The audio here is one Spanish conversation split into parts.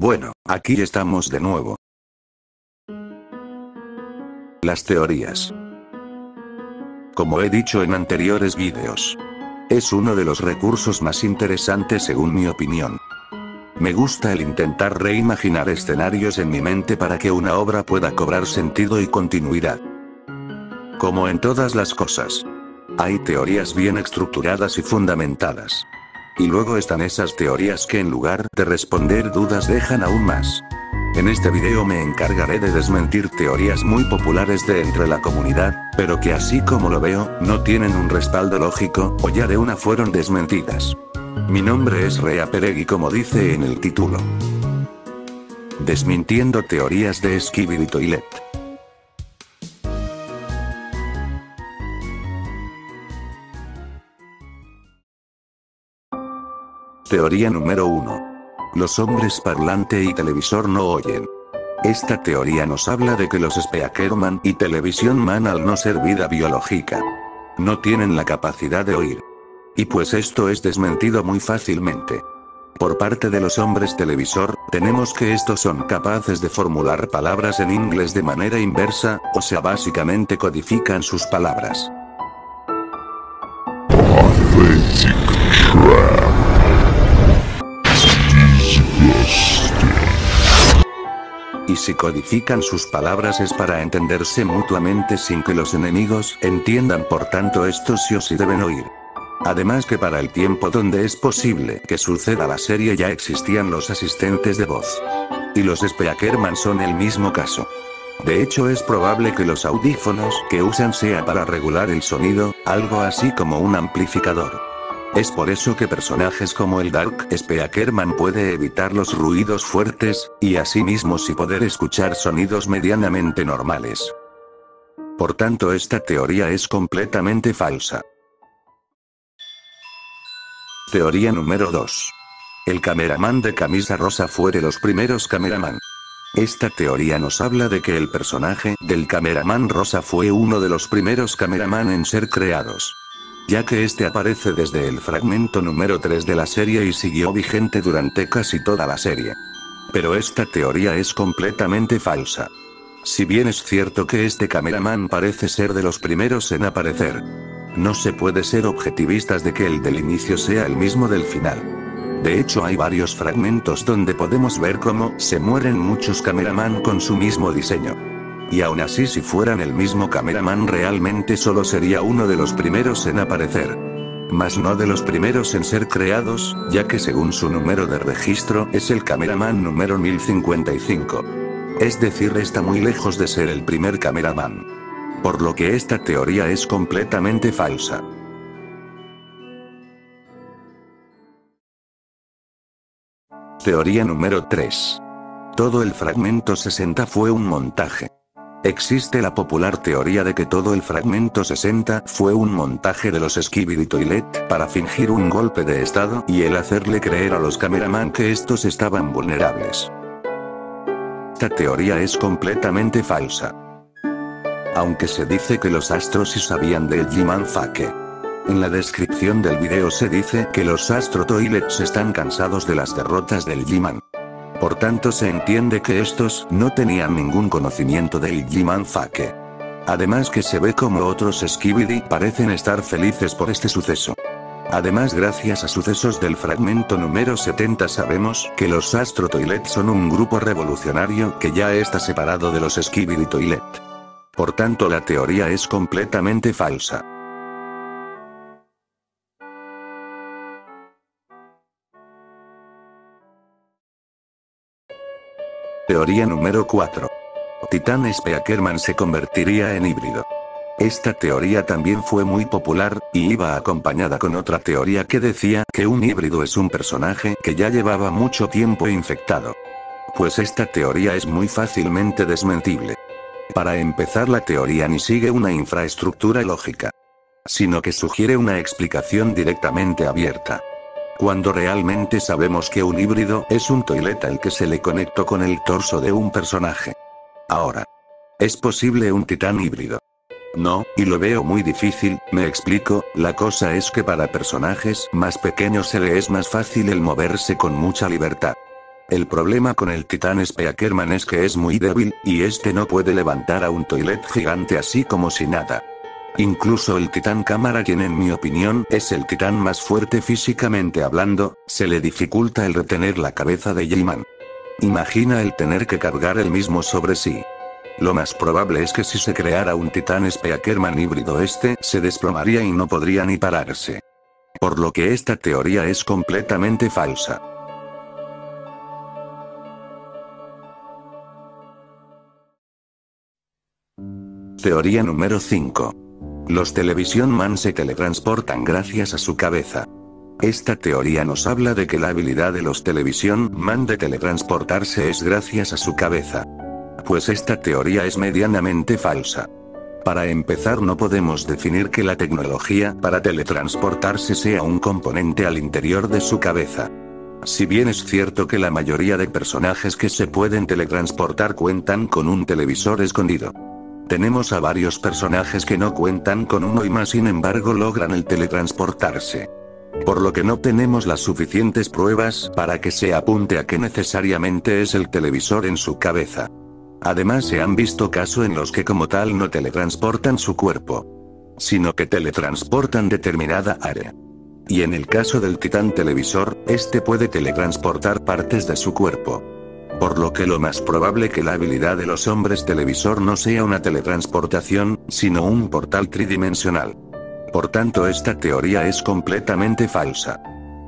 Bueno, aquí estamos de nuevo. Las teorías. Como he dicho en anteriores vídeos, es uno de los recursos más interesantes según mi opinión. Me gusta el intentar reimaginar escenarios en mi mente para que una obra pueda cobrar sentido y continuidad. Como en todas las cosas, hay teorías bien estructuradas y fundamentadas. Y luego están esas teorías que en lugar de responder dudas dejan aún más. En este video me encargaré de desmentir teorías muy populares de entre la comunidad, pero que así como lo veo, no tienen un respaldo lógico, o ya de una fueron desmentidas. Mi nombre es Rea Peregui como dice en el título. Desmintiendo teorías de Skibidi Toilet. Teoría número 1. Los hombres parlante y televisor no oyen. Esta teoría nos habla de que los Speakerman y Television Man al no ser vida biológica, no tienen la capacidad de oír. Y pues esto es desmentido muy fácilmente. Por parte de los hombres televisor, tenemos que estos son capaces de formular palabras en inglés de manera inversa, o sea básicamente codifican sus palabras. Authentic trap. Y si codifican sus palabras es para entenderse mutuamente sin que los enemigos entiendan, por tanto estos sí o sí deben oír. Además que para el tiempo donde es posible que suceda la serie ya existían los asistentes de voz. Y los Speakerman son el mismo caso. De hecho es probable que los audífonos que usan sea para regular el sonido, algo así como un amplificador. Es por eso que personajes como el Dark Speakerman puede evitar los ruidos fuertes, y asimismo sí poder escuchar sonidos medianamente normales. Por tanto esta teoría es completamente falsa. Teoría número 2. El cameraman de camisa rosa fue de los primeros cameraman. Esta teoría nos habla de que el personaje del cameraman rosa fue uno de los primeros cameraman en ser creados, ya que este aparece desde el fragmento número 3 de la serie y siguió vigente durante casi toda la serie. Pero esta teoría es completamente falsa. Si bien es cierto que este cameraman parece ser de los primeros en aparecer, no se puede ser objetivistas de que el del inicio sea el mismo del final. De hecho hay varios fragmentos donde podemos ver cómo se mueren muchos cameraman con su mismo diseño. Y aún así si fueran el mismo cameraman realmente solo sería uno de los primeros en aparecer. Mas no de los primeros en ser creados, ya que según su número de registro es el cameraman número 1055. Es decir, está muy lejos de ser el primer cameraman. Por lo que esta teoría es completamente falsa. Teoría número 3. Todo el fragmento 60 fue un montaje. Existe la popular teoría de que todo el fragmento 60 fue un montaje de los Skibidi Toilet para fingir un golpe de estado y el hacerle creer a los cameraman que estos estaban vulnerables. Esta teoría es completamente falsa. Aunque se dice que los astros sí sabían del G-Man Fake. En la descripción del video se dice que los Astro Toilets están cansados de las derrotas del G-Man. Por tanto se entiende que estos no tenían ningún conocimiento del G-Man Fake. Además que se ve como otros Skibidi parecen estar felices por este suceso. Además gracias a sucesos del fragmento número 70 sabemos que los Astro Toilet son un grupo revolucionario que ya está separado de los Skibidi Toilet. Por tanto la teoría es completamente falsa. Teoría número 4. Titán Speakerman se convertiría en híbrido. Esta teoría también fue muy popular, y iba acompañada con otra teoría que decía que un híbrido es un personaje que ya llevaba mucho tiempo infectado. Pues esta teoría es muy fácilmente desmentible. Para empezar la teoría ni sigue una infraestructura lógica, sino que sugiere una explicación directamente abierta. Cuando realmente sabemos que un híbrido es un toilet al que se le conectó con el torso de un personaje. Ahora, ¿es posible un titán híbrido? No, y lo veo muy difícil, me explico, la cosa es que para personajes más pequeños se le es más fácil el moverse con mucha libertad. El problema con el titán Speakerman es que es muy débil, y este no puede levantar a un toilet gigante así como si nada. Incluso el titán cámara, quien en mi opinión es el titán más fuerte físicamente hablando, se le dificulta el retener la cabeza de J-Man. Imagina el tener que cargar el mismo sobre sí. Lo más probable es que si se creara un titán Speakerman híbrido, este se desplomaría y no podría ni pararse. Por lo que esta teoría es completamente falsa. Teoría número 5. Los Television Man se teletransportan gracias a su cabeza. Esta teoría nos habla de que la habilidad de los Television Man de teletransportarse es gracias a su cabeza. Pues esta teoría es medianamente falsa. Para empezar, no podemos definir que la tecnología para teletransportarse sea un componente al interior de su cabeza. Si bien es cierto que la mayoría de personajes que se pueden teletransportar cuentan con un televisor escondido. Tenemos a varios personajes que no cuentan con uno y más sin embargo logran el teletransportarse. Por lo que no tenemos las suficientes pruebas para que se apunte a que necesariamente es el televisor en su cabeza. Además, se han visto casos en los que como tal no teletransportan su cuerpo, sino que teletransportan determinada área. Y en el caso del titán televisor, este puede teletransportar partes de su cuerpo. Por lo que lo más probable que la habilidad de los hombres televisor no sea una teletransportación, sino un portal tridimensional. Por tanto, esta teoría es completamente falsa.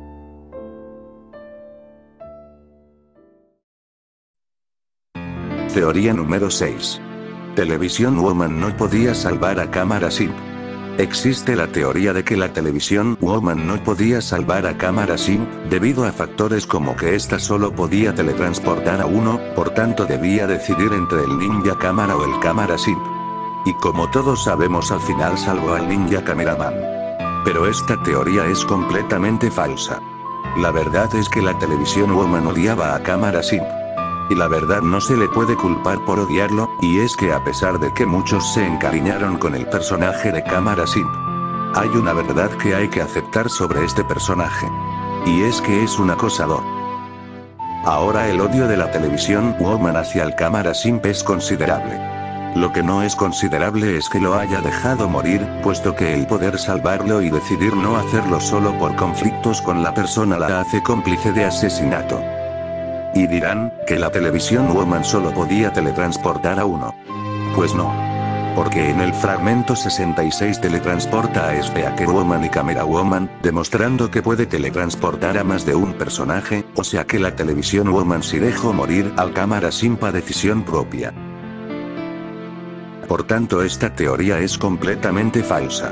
Teoría número 6. Television Woman no podía salvar a Cámara Simp. Existe la teoría de que la Television Woman no podía salvar a Cámara Simp, debido a factores como que ésta solo podía teletransportar a uno, por tanto debía decidir entre el ninja cámara o el cámara Simp. Y como todos sabemos, al final salvó al ninja cameraman. Pero esta teoría es completamente falsa. La verdad es que la Television Woman odiaba a Cámara Simp. Y la verdad no se le puede culpar por odiarlo, y es que a pesar de que muchos se encariñaron con el personaje de Cámara Simp, hay una verdad que hay que aceptar sobre este personaje. Y es que es un acosador. Ahora el odio de la Television Woman hacia el Cámara Simp es considerable. Lo que no es considerable es que lo haya dejado morir, puesto que el poder salvarlo y decidir no hacerlo solo por conflictos con la persona la hace cómplice de asesinato. Y dirán, que la Television Woman solo podía teletransportar a uno. Pues no. Porque en el fragmento 66 teletransporta a Speaker Woman y Camera Woman, demostrando que puede teletransportar a más de un personaje, o sea que la Television Woman sí dejó morir al Cámara Simp a decisión propia. Por tanto, esta teoría es completamente falsa.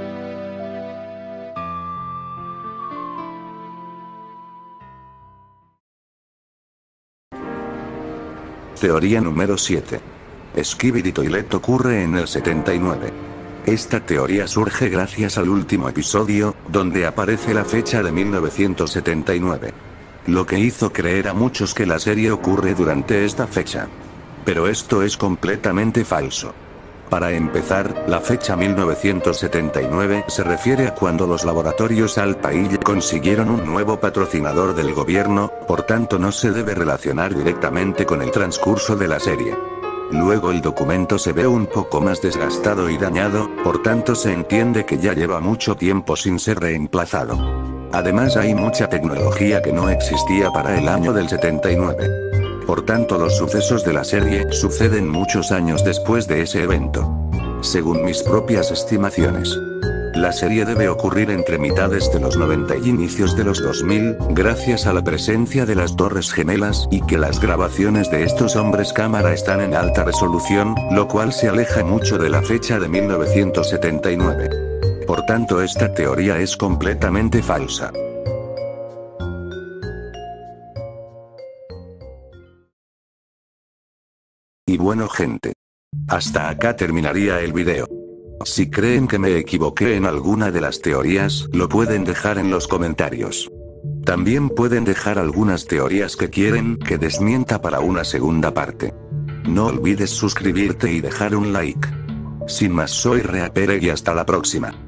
Teoría número 7. Skibidi Toilet ocurre en el 79. Esta teoría surge gracias al último episodio, donde aparece la fecha de 1979. Lo que hizo creer a muchos que la serie ocurre durante esta fecha. Pero esto es completamente falso. Para empezar, la fecha 1979 se refiere a cuando los laboratorios Alpaïlle consiguieron un nuevo patrocinador del gobierno, por tanto no se debe relacionar directamente con el transcurso de la serie. Luego el documento se ve un poco más desgastado y dañado, por tanto se entiende que ya lleva mucho tiempo sin ser reemplazado. Además hay mucha tecnología que no existía para el año del 79. Por tanto, los sucesos de la serie suceden muchos años después de ese evento. Según mis propias estimaciones, la serie debe ocurrir entre mitades de los 90 y inicios de los 2000, gracias a la presencia de las Torres Gemelas y que las grabaciones de estos hombres cámara están en alta resolución, lo cual se aleja mucho de la fecha de 1979. Por tanto, esta teoría es completamente falsa. Y bueno, gente, hasta acá terminaría el video. Si creen que me equivoqué en alguna de las teorías, lo pueden dejar en los comentarios. También pueden dejar algunas teorías que quieren que desmienta para una segunda parte. No olvides suscribirte y dejar un like. Sin más, soy Reaper y hasta la próxima.